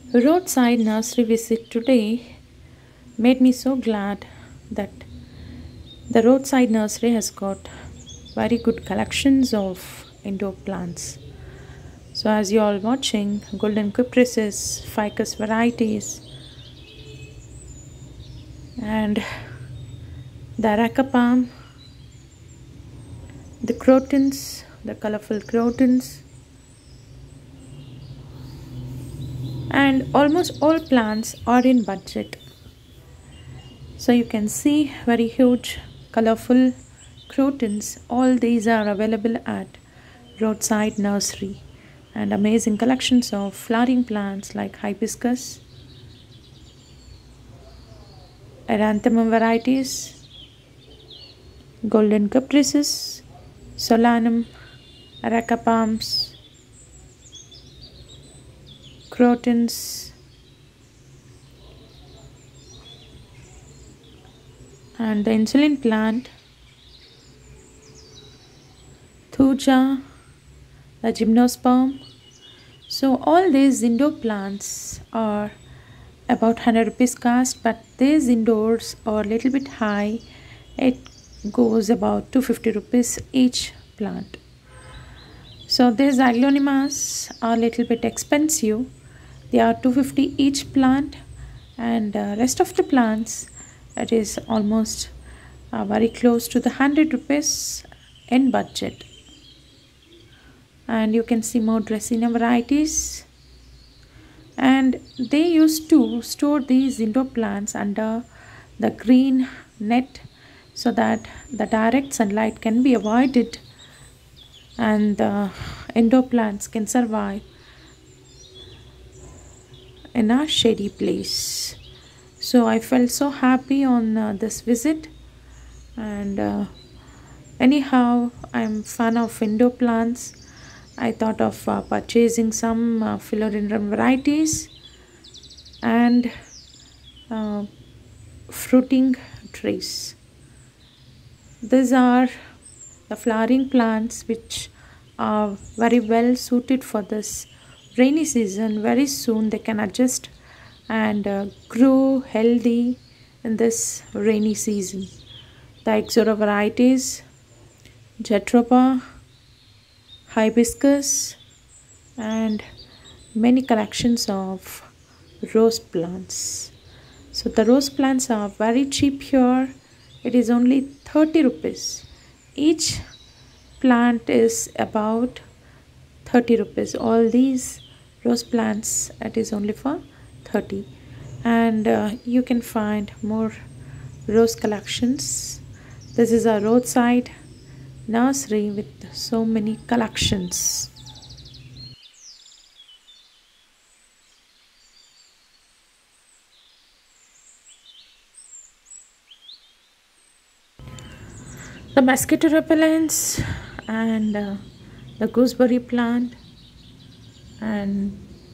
Roadside nursery visit today made me so glad that the roadside nursery has got very good collections of indoor plants. So as you all watching, golden cypresses, ficus varieties, and the areca palm, the crotons, the colorful crotons, and almost all plants are in budget. So you can see very huge colorful crotons. All these are available at roadside nursery, and amazing collections of flowering plants like hibiscus, eranthemum varieties, golden cypresses, solanum, areca palms, crotons, and the insulin plant, thuja, the gymnosperm. So all these indoor plants are about 100 rupees cost, but these indoors are a little bit high. It goes about 250 rupees each plant. So these aglaonimas are a little bit expensive. They are 250 each plant, and rest of the plants, it is almost very close to the 100 rupees in budget. And you can see more Dracaena varieties, and they used to store these indoor plants under the green net so that the direct sunlight can be avoided and the indoor plants can survive in a shady place. So I felt so happy on this visit, and anyhow, I'm fan of indoor plants. I thought of purchasing some philodendron varieties and uh, fruiting trees. These are the flowering plants which are very well suited for this rainy season. Very soon they can adjust and grow healthy in this rainy season. The Ixora varieties, Jatropha, hibiscus, and many collections of rose plants. So the rose plants are very cheap here. It is only 30 rupees. Each plant is about 30 rupees. All these rose plants, it is only for 30. And you can find more rose collections. This is a roadside nursery with so many collections. The mosquito repellents and the gooseberry plant, and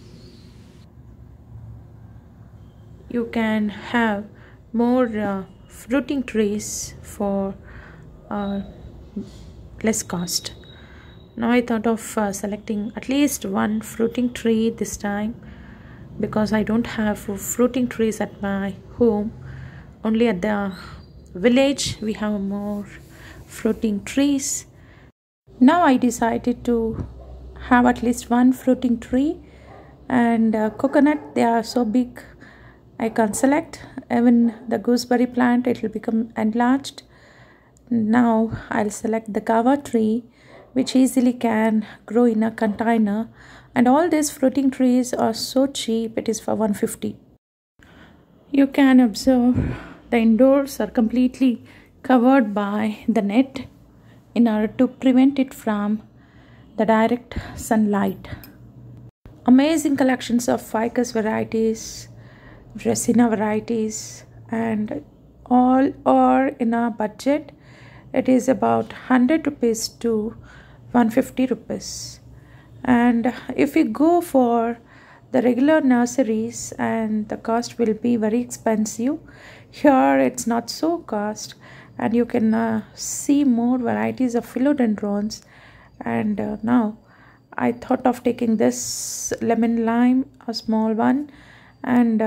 you can have more fruiting trees for uh, less cost. Now I thought of selecting at least one fruiting tree this time, because I don't have fruiting trees at my home. Only at the village we have more fruiting trees. Now I decided to have at least one fruiting tree, and coconut, they are so big I can't select. Even the gooseberry plant, it will become enlarged. Now I'll select the guava tree, which easily can grow in a container, and all these fruiting trees are so cheap. It is for 150. You can observe the indoors are completely covered by the net in order to prevent it from the direct sunlight. Amazing collections of ficus varieties, Dracaena varieties, and all are in our budget. It is about 100 rupees to 150 rupees. And if we go for the regular nurseries, and the cost will be very expensive, here it's not so cost, and you can see more varieties of philodendrons. And now I thought of taking this lemon lime, a small one, and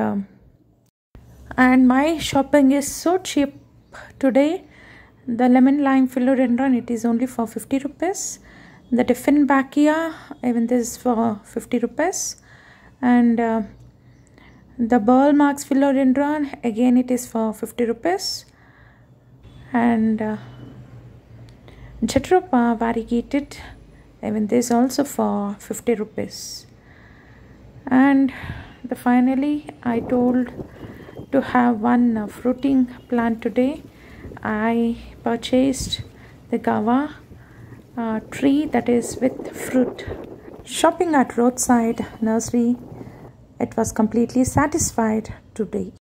my shopping is so cheap today. The lemon lime philodendron, it is only for 50 rupees. The Dieffenbachia, even this is for 50 rupees. And the Burle Marx philodendron, again it is for 50 rupees. And Jatropha variegated, even this also for 50 rupees. And finally I told to have one fruiting plant today. I purchased the guava tree that is with fruit. Shopping at roadside nursery, it was completely satisfied today.